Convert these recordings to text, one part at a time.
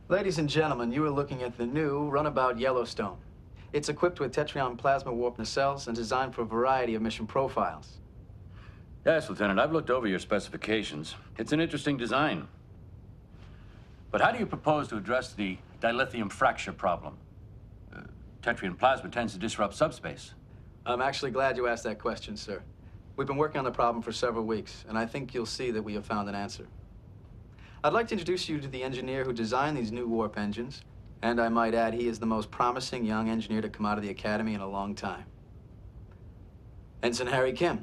Ladies and gentlemen, you are looking at the new Runabout Yellowstone. It's equipped with Tetrion plasma warp nacelles and designed for a variety of mission profiles. Yes, Lieutenant, I've looked over your specifications. It's an interesting design. But how do you propose to address the dilithium fracture problem? Tetrion plasma tends to disrupt subspace. I'm actually glad you asked that question, sir. We've been working on the problem for several weeks, and I think you'll see that we have found an answer. I'd like to introduce you to the engineer who designed these new warp engines, and I might add he is the most promising young engineer to come out of the Academy in a long time. Ensign Harry Kim.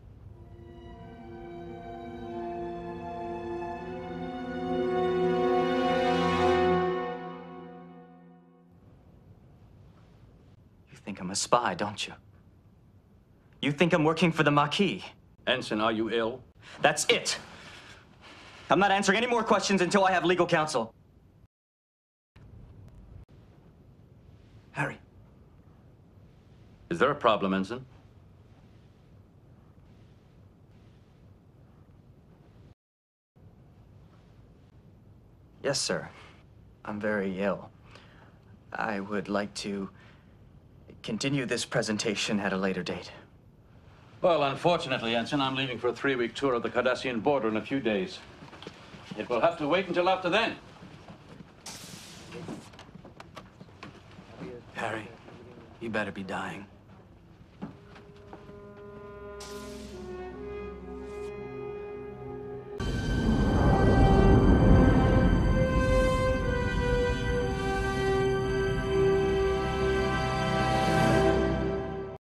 You think I'm a spy, don't you? You think I'm working for the Maquis? Ensign, are you ill? That's it! I'm not answering any more questions until I have legal counsel. Harry. Is there a problem, Ensign? Yes, sir. I'm very ill. I would like to continue this presentation at a later date. Well, unfortunately, Ensign, I'm leaving for a 3-week tour of the Cardassian border in a few days. It will have to wait until after then. Harry, you better be dying.